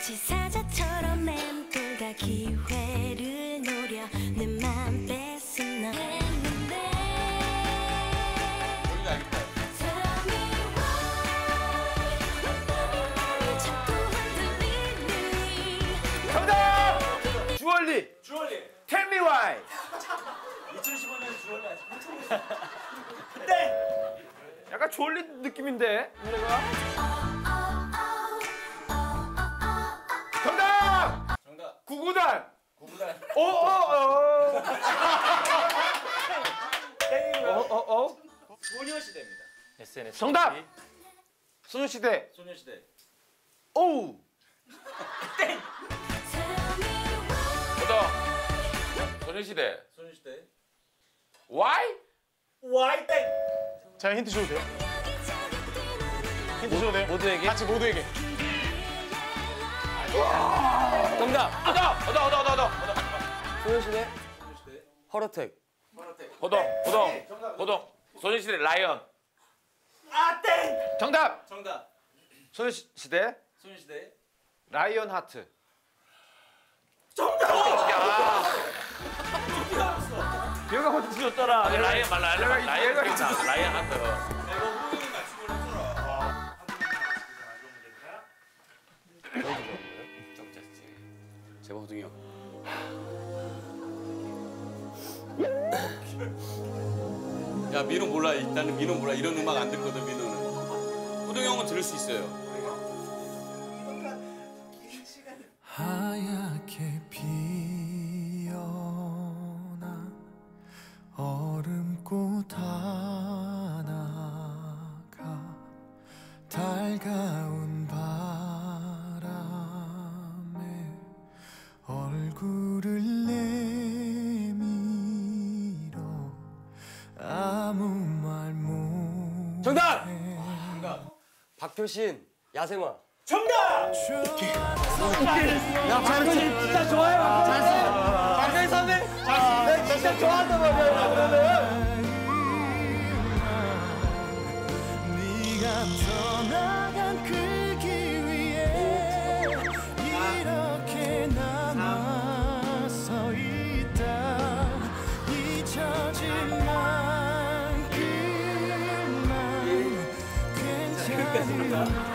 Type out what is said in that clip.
마치 사자처럼 맴돌다 기회를 노려 내 맘 뺏은 너 했는데 Tell me why 맘이 자꾸 흔들리니 정답! 주얼리. Tell me why. 2015년 주얼리 아직 못했어. 네. 약간 주얼리 느낌인데 노래가. 정답! 정답. 구구단. 구구단. 오오오. 땡이고요. 소녀시대입니다. SNS. 정답! 소녀시대. 소녀시대. 오우. 땡. 소녀시대. 소녀시대. Why? 와이 땡. 자, 힌트 줘도 돼요? 힌트 줘도 돼요? 모두에게? 같이 모두에게. 정답. 얻어. 소녀시대 소녀시대. 허러텍. 호동. 소녀시대 라이언. 아 땡. 정답. 정답. 소녀시대 소녀시대. 라이언 하트. 정답. 야. 얘가 먼저 주셨더라. 라이언 하트. 내가 후보님 맞추고 했더라. 제가 호동이 형. 야 민호 몰라. 일단은 민호 몰라. 이런 음악 안 듣거든 민호는. 호동이 형은 들을 수 있어요. 하얗게 피어나 얼음꽃 하나가 달가운 바람에 얼굴을 내밀어 아무 말 못해. 정답. 박효신 야생화. 정답. 야 박효신 진짜 좋아요. 박효신 선배. 네 진짜 좋아한단 말이야. 그러면. 네가 떠나간 그 길 위에 이렇게 남아 서 있다. 잊혀질 만큼만 괜찮은